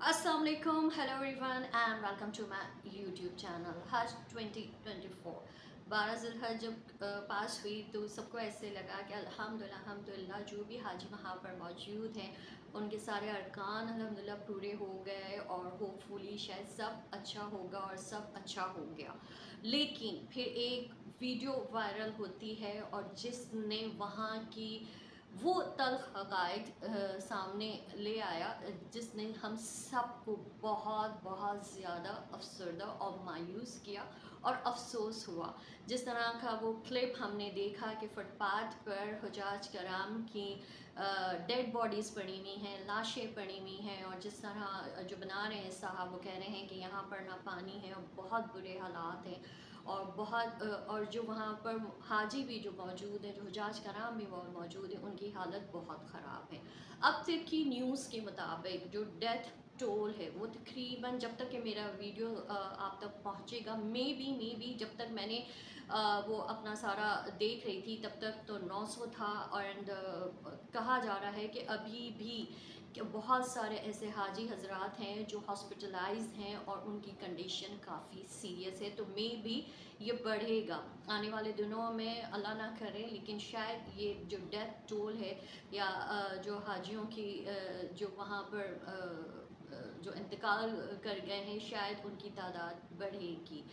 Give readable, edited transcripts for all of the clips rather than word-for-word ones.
अस्सलाम वालेकुम, hello everyone and welcome to my YouTube channel. हज 2024 12 ज़िलहज जब पास हुई तो सबको ऐसे लगा कि अल्हम्दुलिल्लाह जो भी हाजी वहाँ पर मौजूद हैं उनके सारे अरकान अल्हम्दुलिल्लाह पूरे हो गए और होपफुली शायद सब अच्छा होगा और सब अच्छा हो गया। लेकिन फिर एक वीडियो वायरल होती है और जिसने वहाँ की वो तल्ख हक़ाइक़ सामने ले आया, जिसने हम सबको बहुत बहुत ज़्यादा अफसरदा और मायूस किया और अफसोस हुआ। जिस तरह का वो क्लिप हमने देखा कि फुटपाथ पर हुजाज कराम की डेड बॉडीज़ पड़ी हुई हैं, लाशें पड़ी हुई हैं, और जिस तरह जो बना रहे हैं साहब वो कह रहे हैं कि यहाँ पर ना पानी है और बहुत बुरे हालात हैं और बहुत और जो वहाँ पर हाजी भी जो मौजूद हैं, जो हुजाज कराम भी मौजूद हैं, उनकी हालत बहुत ख़राब है। अब तक की न्यूज़ के मुताबिक जो डेथ टोल है वो तकरीबन, जब तक कि मेरा वीडियो आप तक पहुँचेगा, मे बी जब तक मैंने वो अपना सारा देख रही थी तब तक तो 900 था। एंड कहा जा रहा है कि अभी भी कि बहुत सारे ऐसे हाजी हजरात हैं जो हॉस्पिटलाइज हैं और उनकी कंडीशन काफ़ी सीरियस है। तो मे बी ये बढ़ेगा आने वाले दिनों में, अल्लाह ना करे, लेकिन शायद ये जो डेथ टोल है या जो हाजियों की जो वहाँ पर जो इंतकाल कर गए हैं शायद उनकी तादाद बढ़ेगी।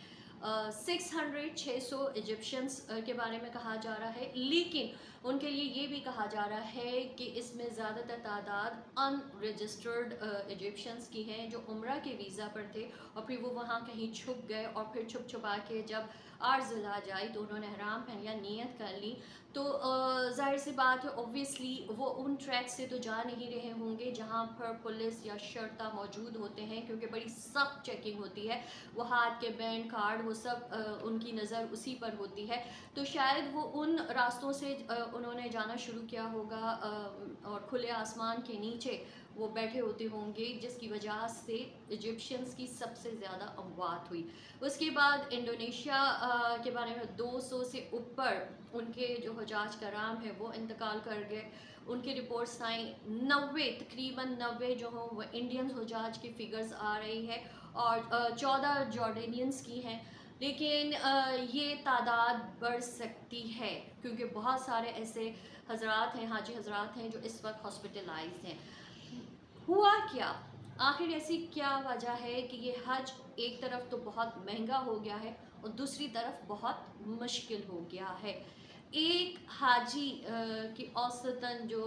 600 इजिप्शियंस के बारे में कहा जा रहा है, लेकिन उनके लिए ये भी कहा जा रहा है कि इसमें ज़्यादातर तादाद अनरजिस्टर्ड इजिप्शियंस की हैं जो उम्रा के वीज़ा पर थे और फिर वो वहाँ कहीं छुप गए और फिर छुप छुपा के जब आर्ज़ आ जाए तो उन्होंने हराम पहन लिया, नियत कर ली। तो ज़ाहिर सी बात है, ऑब्वियसली वो उन ट्रैक से तो जा नहीं रहे होंगे जहाँ पर पुलिस या शर्ता मौजूद होते हैं, क्योंकि बड़ी सख्त चेकिंग होती है। वो हाथ के बैंड कार्ड वो सब उनकी नज़र उसी पर होती है। तो शायद वो उन रास्तों से उन्होंने जाना शुरू किया होगा और खुले आसमान के नीचे वो बैठे होते होंगे, जिसकी वजह से इजिप्शियंस की सबसे ज़्यादा अमवात हुई। उसके बाद इंडोनेशिया के बारे में 200 से ऊपर उनके जो हुजाज कराम है वो इंतकाल कर गए। उनकी रिपोर्ट्स आई 90, तकरीबन 90 जो हो वो इंडियन हुजाज की फ़िगर्स आ रही है और 14 जॉर्डेनियंस की हैं। लेकिन ये तादाद बढ़ सकती है क्योंकि बहुत सारे ऐसे हजरात हैं, हाजी हजरात हैं जो इस वक्त हॉस्पिटलाइज हैं। हुआ क्या, आखिर ऐसी क्या वजह है कि ये हज एक तरफ तो बहुत महंगा हो गया है और दूसरी तरफ बहुत मुश्किल हो गया है। एक हाजी की औसतन जो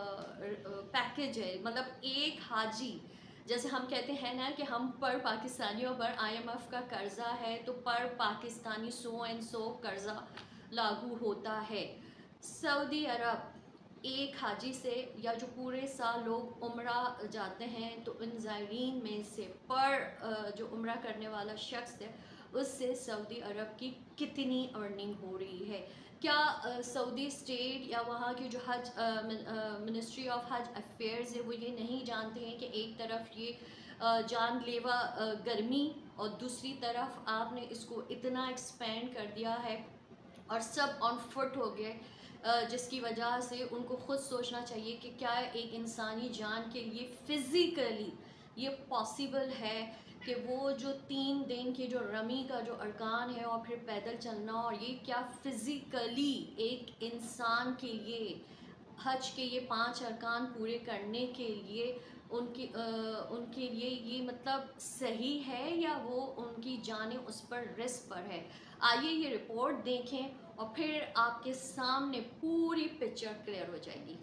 पैकेज है, मतलब एक हाजी, जैसे हम कहते हैं ना कि हम पर पाकिस्तानियों पर IMF का कर्जा है तो पर पाकिस्तानी 100 कर्जा लागू होता है। सऊदी अरब एक हाजी से या जो पूरे साल लोग उम्रा जाते हैं तो इन ज़ायरीन में से पर जो उम्रा करने वाला शख्स है उससे सऊदी अरब की कितनी अर्निंग हो रही है। क्या सऊदी स्टेट या वहाँ की जो हज मिनिस्ट्री ऑफ हज अफेयर्स है वो ये नहीं जानते हैं कि एक तरफ ये जानलेवा गर्मी और दूसरी तरफ आपने इसको इतना एक्सपेंड कर दिया है और सब ऑन फुट हो गए, जिसकी वजह से उनको ख़ुद सोचना चाहिए कि क्या एक इंसानी जान के लिए फ़िज़िकली ये पॉसिबल है कि वो जो 3 दिन की जो रमी का जो अरकान है और फिर पैदल चलना, और ये क्या फ़िज़िकली एक इंसान के लिए हज के ये 5 अरकान पूरे करने के लिए उनके लिए ये मतलब सही है या वो उनकी जानें उस पर रिस्क पर है। आइए ये रिपोर्ट देखें और फिर आपके सामने पूरी पिक्चर क्लियर हो जाएगी।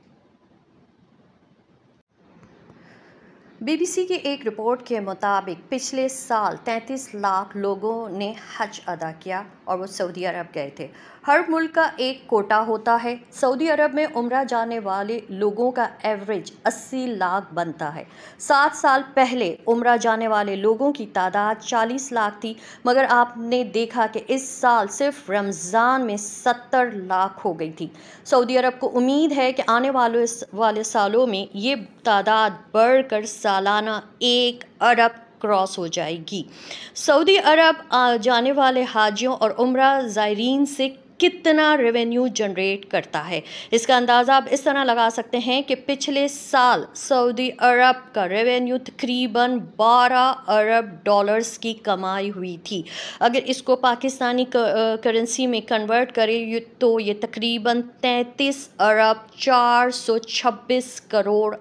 BBC की एक रिपोर्ट के मुताबिक पिछले साल 33 लाख लोगों ने हज अदा किया और वो सऊदी अरब गए थे। हर मुल्क का एक कोटा होता है। सऊदी अरब में उम्रा जाने वाले लोगों का एवरेज 80 लाख बनता है। 7 साल पहले उम्रा जाने वाले लोगों की तादाद 40 लाख थी, मगर आपने देखा कि इस साल सिर्फ रमज़ान में 70 लाख हो गई थी। सऊदी अरब को उम्मीद है कि आने वाले सालों में ये तादाद बढ़कर सालाना 1 अरब क्रॉस हो जाएगी। सऊदी अरब जाने वाले हाजियों और उम्रा ज़ायरीन से कितना रेवेन्यू जनरेट करता है। इसका अंदाज़ा आप इस तरह लगा सकते हैं कि पिछले साल सऊदी अरब का रेवेन्यू तकरीबन 12 अरब डॉलर्स की कमाई हुई थी। अगर इसको पाकिस्तानी करेंसी में कन्वर्ट करें तो ये तकरीबन 33 अरब 426 करोड़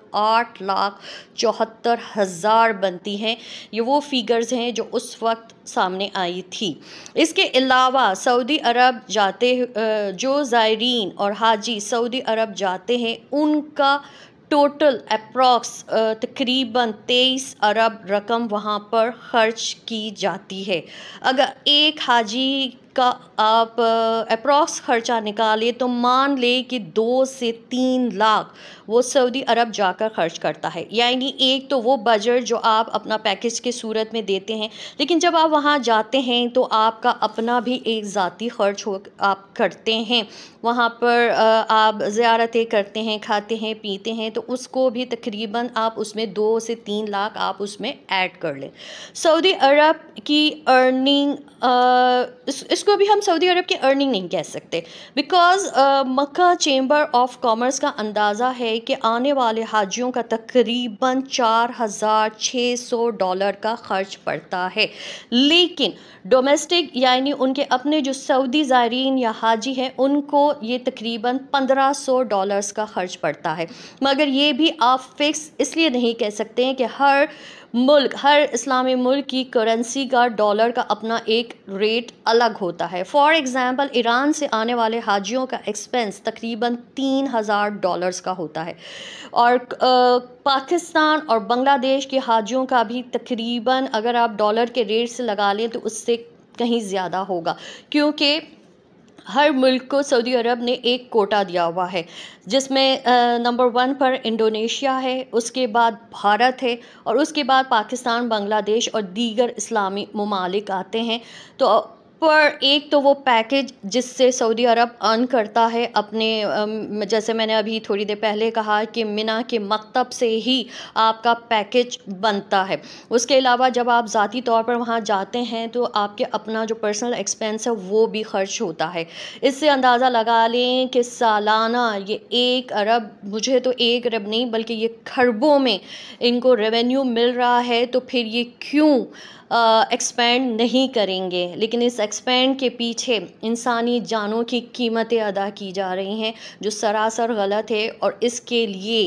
8,74,000 बनती हैं। ये वो फिगर्स हैं जो उस वक्त सामने आई थी। इसके अलावा सऊदी अरब जाते जो ज़ायरीन और हाजी सऊदी अरब जाते हैं उनका टोटल अप्रॉक्स तकरीबन 23 अरब रकम वहाँ पर ख़र्च की जाती है। अगर एक हाजी का आप अप्रॉक्स ख़र्चा निकालें तो मान लें कि 2 से 3 लाख वो सऊदी अरब जाकर ख़र्च करता है। यानी एक तो वो बजट जो आप अपना पैकेज के सूरत में देते हैं, लेकिन जब आप वहाँ जाते हैं तो आपका अपना भी एक ज़ाती ख़र्च हो आप करते हैं। वहाँ पर आप ज़ियारतें करते हैं, खाते हैं, पीते हैं, तो उसको भी तकरीबन आप उसमें 2 से 3 लाख आप उसमें ऐड कर लें। सऊदी अरब की अर्निंग इसको भी हम सऊदी अरब की अर्निंग नहीं कह सकते, because Mecca chamber of commerce का अंदाज़ा है कि आने वाले हाजियों का तकरीबन $4,600 का ख़र्च पड़ता है। लेकिन डोमेस्टिक यानी उनके अपने जो सऊदी ज़ायरीन या हाजी हैं उनको ये तकरीबन $1,500 का ख़र्च पड़ता है। मगर ये भी आप फ़िक्स इसलिए नहीं कह सकते हैं कि हर मुल्क, हर इस्लामी मुल्क की करेंसी का डॉलर का अपना एक रेट अलग होता है। फॉर एग्ज़ाम्पल ईरान से आने वाले हाजियों का एक्सपेंस तकरीबन $3,000 का होता है और पाकिस्तान और बांग्लादेश के हाजियों का भी तकरीबन अगर आप डॉलर के रेट से लगा लें तो उससे कहीं ज़्यादा होगा, क्योंकि हर मुल्क को सऊदी अरब ने एक कोटा दिया हुआ है, जिसमें नंबर 1 पर इंडोनेशिया है, उसके बाद भारत है और उसके बाद पाकिस्तान, बांग्लादेश और दीगर इस्लामी ममालिक आते हैं। तो पर एक तो वो पैकेज जिससे सऊदी अरब अर्न करता है अपने जैसे मैंने अभी थोड़ी देर पहले कहा कि मिना के मकतब से ही आपका पैकेज बनता है। उसके अलावा जब आप ज़ाती तौर पर वहाँ जाते हैं तो आपके अपना जो पर्सनल एक्सपेंस है वो भी खर्च होता है। इससे अंदाज़ा लगा लें कि सालाना ये 1 अरब, मुझे तो 1 अरब नहीं बल्कि ये खरबों में इनको रेवेन्यू मिल रहा है, तो फिर ये क्यों एक्सपेंड नहीं करेंगे। लेकिन इस एक्सपेंड के पीछे इंसानी जानों की कीमतें अदा की जा रही हैं जो सरासर गलत है और इसके लिए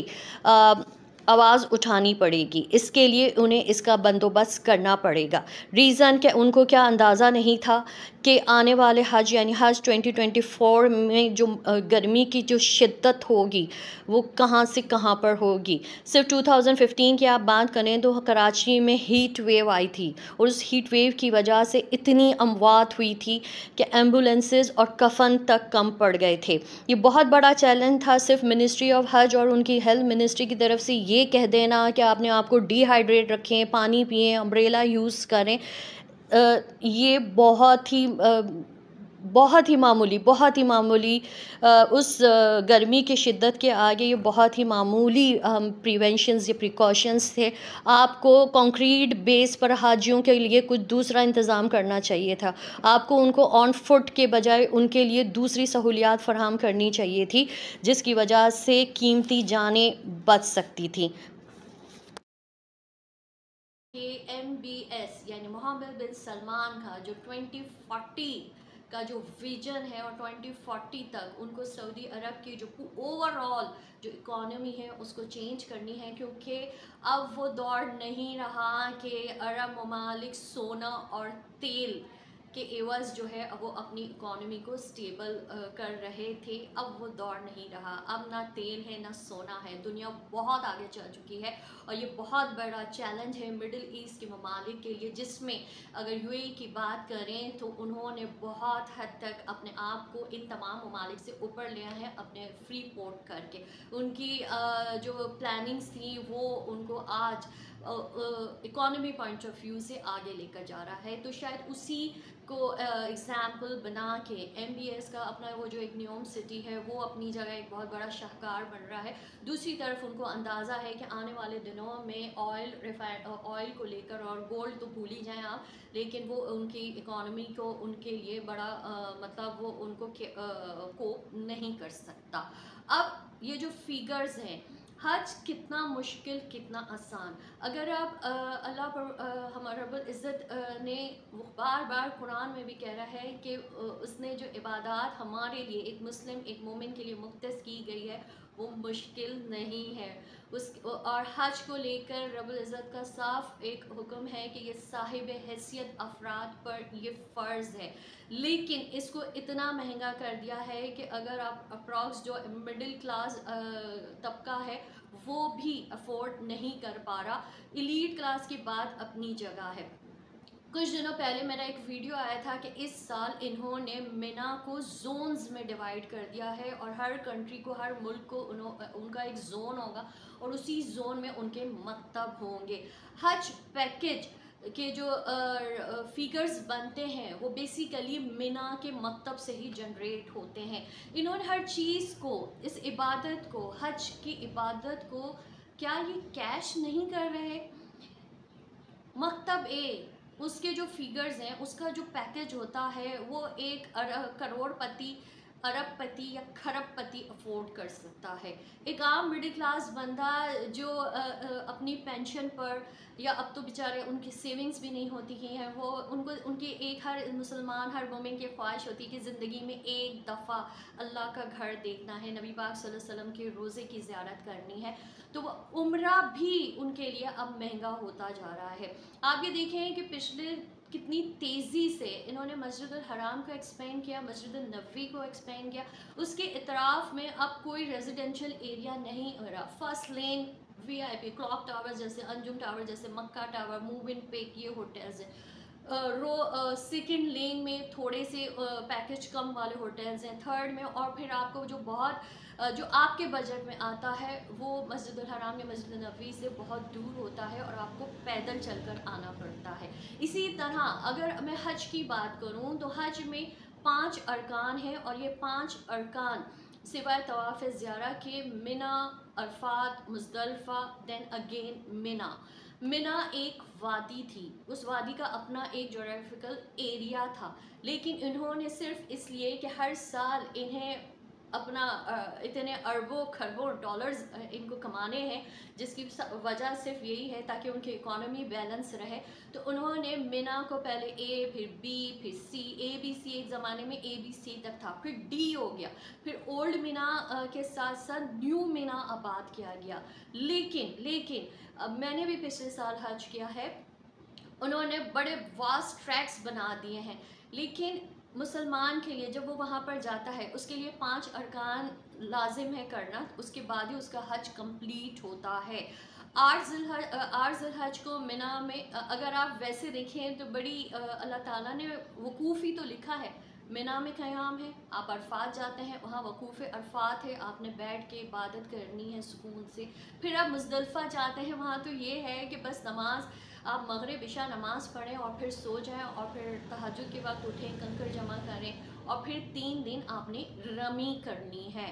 आवाज़ उठानी पड़ेगी। इसके लिए उन्हें इसका बंदोबस्त करना पड़ेगा। रीज़न कि उनको क्या अंदाज़ा नहीं था कि आने वाले हज यानी हज 2024 में जो गर्मी की जो शिद्दत होगी वो कहाँ से कहाँ पर होगी। सिर्फ 2015 की आप बात करें तो कराची में हीट वेव आई थी और उस हीट वेव की वजह से इतनी अमवात हुई थी कि एम्बुलेंसेस और कफन तक कम पड़ गए थे। ये बहुत बड़ा चैलेंज था सिर्फ मिनिस्ट्री ऑफ हज और उनकी हेल्थ मिनिस्ट्री की तरफ से ये कह देना कि आपने आपको डिहाइड्रेट रखें, पानी पिएं, अम्ब्रेला यूज़ करें। ये बहुत ही मामूली उस गर्मी की शिद्दत के आगे ये बहुत ही मामूली प्रिवेंशंस या प्रिकॉशंस थे। आपको कंक्रीट बेस पर हाजियों के लिए कुछ दूसरा इंतज़ाम करना चाहिए था। आपको उनको ऑन फुट के बजाय उनके लिए दूसरी सहूलियात फराहम करनी चाहिए थी, जिसकी वजह से कीमती जानें बच सकती थी। MBS यानी मोहम्मद बिन सलमान का जो 2040 का जो विजन है और 2040 तक उनको सऊदी अरब की जो ओवरऑल जो इकोनॉमी है उसको चेंज करनी है, क्योंकि अब वो दौर नहीं रहा कि अरब ममालिक सोना और तेल के एवज़ जो है वो अपनी इकोनॉमी को स्टेबल कर रहे थे। अब वो दौर नहीं रहा। अब ना तेल है ना सोना है। दुनिया बहुत आगे चल चुकी है और ये बहुत बड़ा चैलेंज है मिडिल ईस्ट के ममालिक के लिए, जिसमें अगर यूएई की बात करें तो उन्होंने बहुत हद तक अपने आप को इन तमाम ममालिक से ऊपर लिया है अपने फ्री पोर्ट करके। उनकी जो प्लानिंग्स थी वो उनको आज इकोनॉमी पॉइंट ऑफ व्यू से आगे लेकर जा रहा है। तो शायद उसी को एग्ज़ाम्पल बना के MBS का अपना वो जो एक न्यूयॉर्क सिटी है वो अपनी जगह एक बहुत बड़ा शाहकार बन रहा है। दूसरी तरफ उनको अंदाज़ा है कि आने वाले दिनों में ऑयल को लेकर, और गोल्ड तो भूल ही जाएं आप, लेकिन वो उनकी इकोनॉमी को उनके लिए बड़ा मतलब वो उनको कोप नहीं कर सकता। अब ये जो फिगर्स हैं, हज कितना मुश्किल कितना आसान, अगर आप अल्लाह पर हमारा रब्बुल इज़्ज़त ने वो बार बार कुरान में भी कह रहा है कि उसने जो इबादत हमारे लिए एक मुस्लिम एक मोमिन के लिए मुख्तस की गई है वो मुश्किल नहीं है। और हज को लेकर रब्बुल इज़्ज़त का साफ एक हुक्म है कि ये साहिब हैसियत अफराद पर ये फ़र्ज़ है, लेकिन इसको इतना महंगा कर दिया है कि अगर आप अप्रॉक्स जो मिडिल क्लास तबका है वो भी अफोर्ड नहीं कर पा रहा, एलीट क्लास की बात अपनी जगह है। कुछ दिनों पहले मेरा एक वीडियो आया था कि इस साल इन्होंने मिना को जोन्स में डिवाइड कर दिया है, और हर कंट्री को, हर मुल्क को उनका एक जोन होगा और उसी जोन में उनके मकतब होंगे। हज पैकेज के जो फिगर्स बनते हैं वो बेसिकली मिना के मकतब से ही जनरेट होते हैं। इन्होंने हर चीज़ को, इस इबादत को, हज की इबादत को, क्या ये कैश नहीं कर रहे? मकतब उसके जो फिगर्स हैं, उसका जो पैकेज होता है वो एक करोड़पति, अरबपति या खरबपति अफोर्ड कर सकता है। एक आम मिडिल क्लास बंदा जो अपनी पेंशन पर, या अब तो बेचारे उनकी सेविंग्स भी नहीं होती ही हैं, वो उनकी एक हर मुसलमान हर मोमिन की ख्वाहिश होती है कि ज़िंदगी में एक दफ़ा अल्लाह का घर देखना है, नबी पाक सल्लल्लाहु अलैहि वसल्लम के रोज़े की ज़ियारत करनी है। तो वो उम्रा भी उनके लिए अब महंगा होता जा रहा है। आप ये देखें कि पिछले कितनी तेज़ी से इन्होंने मस्जिद हराम को एक्सपेंड किया, मस्जिद नबवी को एक्सपेंड किया, उसके इतराफ़ में अब कोई रेजिडेंशियल एरिया नहीं हो रहा। First lane VIP clock tower जैसे, अंजुम टावर जैसे, मक्का टावर, मूव इन पे ये होटल्स हैं। सेकेंड लेन में थोड़े से पैकेज कम वाले होटल्स हैं, थर्ड में, और फिर आपको जो बहुत जो आपके बजट में आता है वो मस्जिद हराम या मस्जिद नबवी से बहुत दूर होता है और आपको पैदल चलकर आना पड़ता है। इसी तरह अगर मैं हज की बात करूं तो हज में 5 अरकान हैं, और ये 5 अरकान सिवाय तवाफ़ ज़ियारा के Mina, Arafat, Muzdalifah, then again Mina. Mina एक वादी थी, उस वादी का अपना एक जोग्राफिकल एरिया था, लेकिन इन्होंने सिर्फ इसलिए कि हर साल इन्हें अपना इतने अरबों खरबों डॉलर्स इनको कमाने हैं, जिसकी वजह सिर्फ यही है ताकि उनकी इकोनॉमी बैलेंस रहे, तो उन्होंने मिना को पहले A फिर B फिर C, ABC एक ज़माने में ABC तक था, फिर D हो गया, फिर ओल्ड मिना के साथ साथ न्यू मिना आबाद किया गया। लेकिन अब मैंने भी पिछले साल हज किया है, उन्होंने बड़े वास्ट ट्रैक्स बना दिए हैं, लेकिन मुसलमान के लिए जब वो वहाँ पर जाता है उसके लिए 5 अरकान लाजिम है करना, उसके बाद ही उसका हज कंप्लीट होता है। आठ ज़िलहज को मिना में अगर आप वैसे देखें तो बड़ी अल्लाह ताला ने वकूफ़ी तो लिखा है, मिना में क़याम है, आप अरफात जाते हैं, वहाँ वकूफ़ अरफात है, आपने बैठ के इबादत करनी है सुकून से। फिर आप मुज़दलिफ़ा जाते हैं, वहाँ तो ये है कि बस नमाज, आप मगरिब इशा नमाज़ पढ़ें और फिर सो जाएं, और फिर तहज्जुद के वक्त उठें, कंकड़ जमा करें, और फिर 3 दिन आपने रमी करनी है।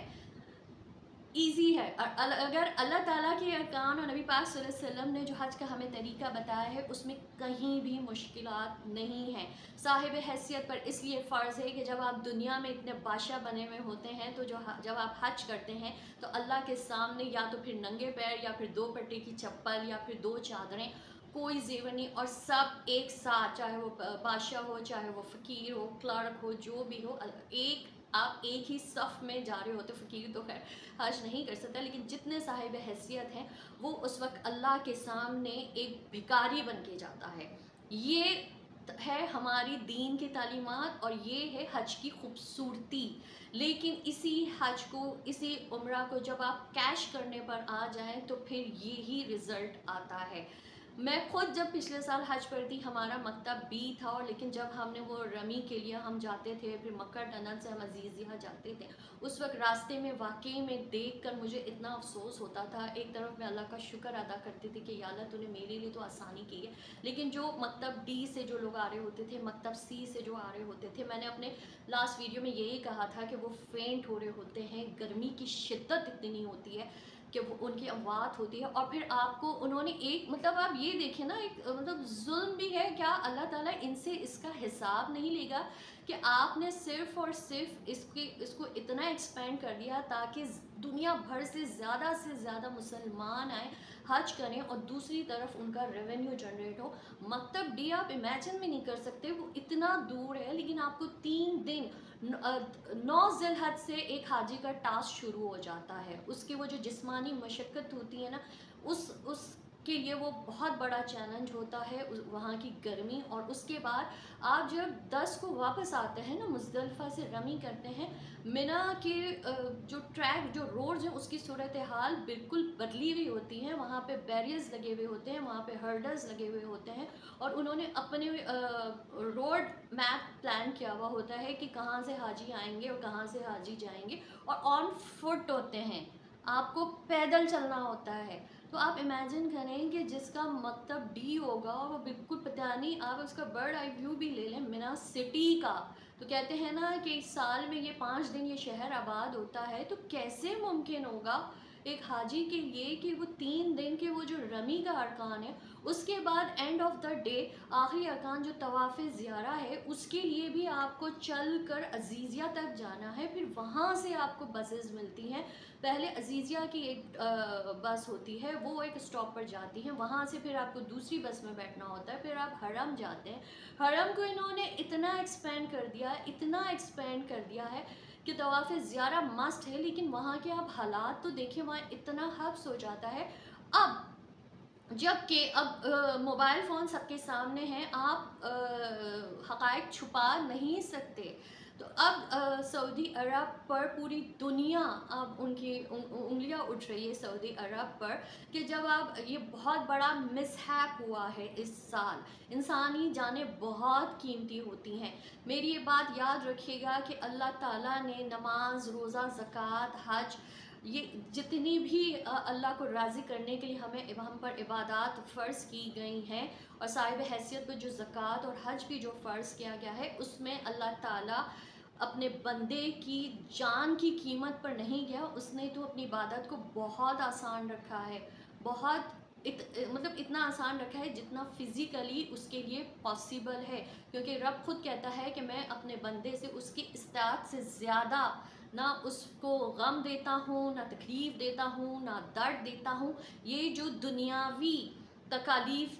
ईज़ी है। और अगर अल्लाह ताला के अरकान और नबी पाक सल्लल्लाहु अलैहि वसल्लम ने जो हज का हमें तरीका बताया है उसमें कहीं भी मुश्किलात नहीं है। साहिब हैसियत पर इसलिए फ़र्ज़ है कि जब आप दुनिया में इतने बादशाह बने हुए होते हैं तो जब आप हज करते हैं तो अल्लाह के सामने या तो फिर नंगे पैर, या फिर 2 पट्टे की चप्पल, या फिर 2 चादरें, कोई ज़ेवर नहीं, और सब एक साथ, चाहे वो बादशाह हो, चाहे वो फ़कीर हो, क्लर्क हो, जो भी हो, आप एक ही सफ़ में जा रहे होते। फ़कीर तो खैर हज नहीं कर सकता, लेकिन जितने साहिब हैसियत हैं वो उस वक्त अल्लाह के सामने एक भिखारी बन के जाता है। ये है हमारी दीन की तालीमात, और ये है हज की खूबसूरती। लेकिन इसी हज को, इसी उम्रा को जब आप कैश करने पर आ जाएं तो फिर यही रिज़ल्ट आता है। मैं खुद जब पिछले साल हज पर थी, हमारा मकतब बी था, और लेकिन जब हमने वो रमी के लिए हम जाते थे, फिर मक्का टनल से हम अजीज़िया जाते थे, उस वक्त रास्ते में वाकई में देखकर मुझे इतना अफसोस होता था। एक तरफ मैं अल्लाह का शुक्र अदा करती थी कि या अल्लाह तूने मेरे लिए तो आसानी की है, लेकिन जो मकतब डी से जो लोग आ रहे होते थे, मकतब सी से जो आ रहे होते थे, मैंने अपने लास्ट वीडियो में यही कहा था कि वो फेंट हो रहे होते हैं, गर्मी की शिद्दत इतनी होती है कि वो उनकी अमवात होती है। और फिर आपको उन्होंने एक मतलब आप ये देखें ना, एक मतलब जुल्म भी है क्या, अल्लाह ताला इनसे इसका हिसाब नहीं लेगा कि आपने सिर्फ़ और सिर्फ इसको इतना एक्सपेंड कर दिया ताकि दुनिया भर से ज़्यादा मुसलमान आए, हज करें, और दूसरी तरफ उनका रेवेन्यू जनरेट हो। मकतब डी आप इमेजिन भी नहीं कर सकते, वो इतना दूर है, लेकिन आपको 3 दिन 9 ज़िलहज से एक हाजी का टास्क शुरू हो जाता है। उसकी वो जो जिस्मानी मशक्क़त होती है ना, उसके लिए वो बहुत बड़ा चैलेंज होता है, वहाँ की गर्मी। और उसके बाद आप जब 10 को वापस आते हैं ना, मुज़दलिफ़ा से रमी करते हैं, मिना के जो ट्रैक जो रोड्स हैं उसकी सूरत हाल बिल्कुल बदली हुई होती है। वहाँ पे बैरियर्स लगे हुए होते हैं, वहाँ पे हर्डल्स लगे हुए होते हैं, और उन्होंने अपने रोड मैप प्लान किया हुआ होता है कि कहाँ से हाजी आएंगे और कहाँ से हाजी जाएंगे, और ऑन फुट होते हैं, आपको पैदल चलना होता है। तो आप इमेजिन करें कि जिसका मकतब डी होगा, और वो बिल्कुल पता नहीं, आप उसका बर्ड आई व्यू भी ले लें मिना सिटी का, तो कहते हैं ना कि इस साल में ये 5 दिन ये शहर आबाद होता है, तो कैसे मुमकिन होगा एक हाजी के लिए कि वो 3 दिन के वो जो रमी का अरकान है, उसके बाद एंड ऑफ द डे आखिरी अरकान जो तवाफ़ ज़ियारा है, उसके लिए भी आपको चल कर अजीज़िया तक जाना है। फिर वहाँ से आपको बसेस मिलती हैं। पहले अजीज़िया की एक बस होती है, वो एक स्टॉप पर जाती है, वहाँ से फिर आपको दूसरी बस में बैठना होता है, फिर आप हरम जाते हैं। हरम को इन्होंने इतना एक्सपेंड कर दिया है कि तवाफ़ ज़ियारा मस्ट है, लेकिन वहाँ के आप हालात तो देखिए, वहाँ इतना हब्स हो जाता है। अब जबकि अब मोबाइल फ़ोन सबके सामने हैं, आप हक़ाइक़ छुपा नहीं सकते। तो अब सऊदी अरब पर पूरी दुनिया, अब उनकी उंगलियां उठ रही है सऊदी अरब पर, कि जब आप ये बहुत बड़ा मिसहैप हुआ है इस साल। इंसानी जानें बहुत कीमती होती हैं। मेरी ये बात याद रखिएगा कि अल्लाह ताला ने नमाज, रोज़ा, ज़कात, हज, ये जितनी भी अल्लाह को राज़ी करने के लिए हम पर इबादत फ़र्ज़ की गई हैं, और साहिब हैसियत पर जो ज़कात और हज भी जो फ़र्ज़ किया गया है, उसमें अल्लाह ताला अपने बंदे की जान की कीमत पर नहीं गया, उसने तो अपनी इबादत को बहुत आसान रखा है, बहुत मतलब इतना आसान रखा है जितना फ़िज़िकली उसके लिए पॉसिबल है, क्योंकि रब खुद कहता है कि मैं अपने बंदे से उसकी इस्तात से ज़्यादा ना उसको गम देता हूँ, ना तकलीफ़ देता हूँ, ना दर्द देता हूँ। ये जो दुनियावी तकालीफ़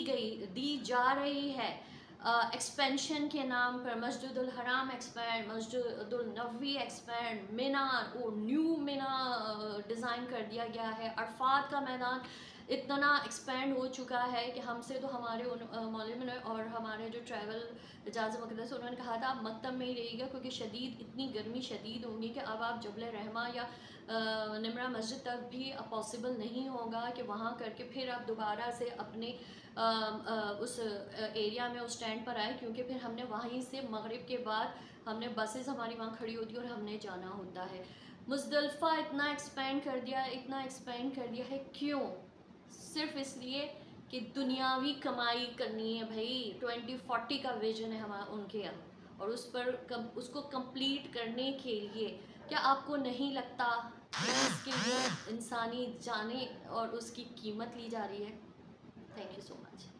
दी जा रही है एक्सपेंशन के नाम पर, मस्जिदुल हराम एक्सपेंड, मस्जिदुल नबवी एक्सपेंड, मिना वो न्यू मिना डिज़ाइन कर दिया गया है, अरफात का मैदान इतना एक्सपेंड हो चुका है कि हमसे तो हमारे मौलवी ने और हमारे जो ट्रैवल एजाज़ मुक़द्दस उन्होंने कहा था आप मकतब में ही रहिएगा, क्योंकि शदीद इतनी गर्मी शदीद होगी कि अब आप जबल रहमा या निमरा मस्जिद तक भी पॉसिबल नहीं होगा कि वहाँ करके फिर आप दोबारा से अपने उस एरिया में उस स्टैंड पर आए, क्योंकि फिर हमने वहीं से मगरिब के बाद हमने बसेस हमारी वहाँ खड़ी होती है और हमने जाना होता है। मुज़दलिफ़ा इतना एक्सपेंड कर दिया है, क्यों? सिर्फ़ इसलिए कि दुनियावी कमाई करनी है भाई। 2040 का विजन है हमारा उनके यहाँ, और उसको कंप्लीट करने के लिए क्या आपको नहीं लगता कि इसके लिए इंसानी जाने और उसकी कीमत ली जा रही है? Thank you so much.